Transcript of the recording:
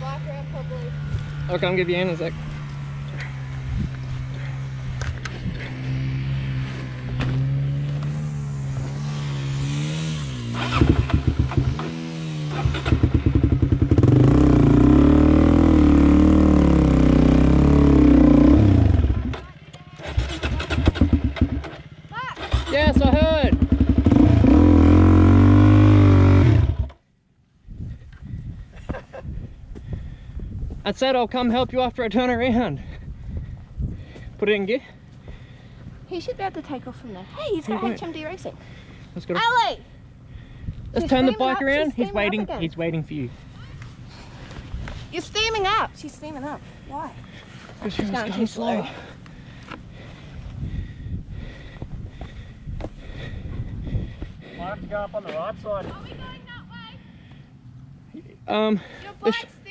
bike around probably. I'll come give you a hand in a sec. Yes, I heard. I said I'll come help you after I turn around. Put it in gear. He should be able to take off from there. Hey, he's got HMD racing. Let's go. Ali! Let's turn the bike around. He's waiting. He's waiting for you. You're steaming up. She's steaming up. Why? Because she's going too slow. Might have to go up on the right side. Are we going that way? Your bike's